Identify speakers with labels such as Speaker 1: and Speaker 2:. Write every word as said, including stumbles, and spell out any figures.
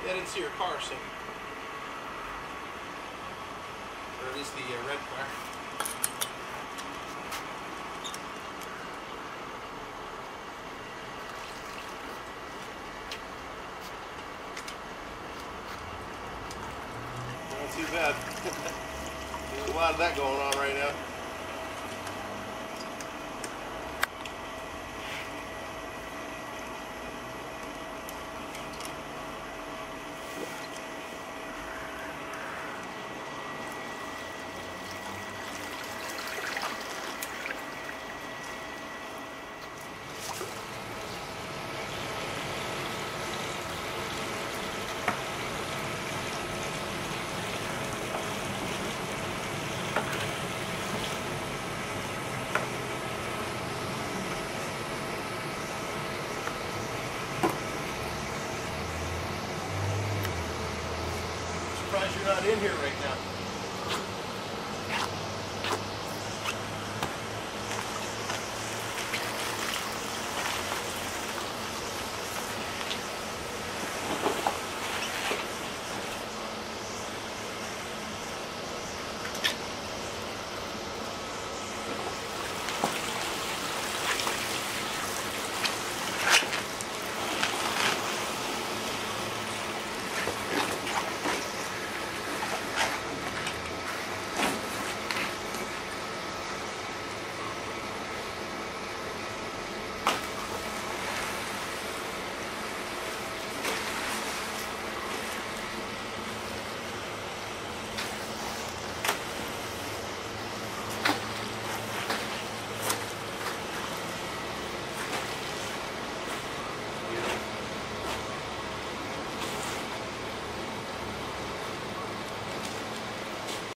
Speaker 1: I didn't see your car, so. Or at least the uh, red car. Not too bad. There's a lot of that going on right now. Surprised you're not in here right now.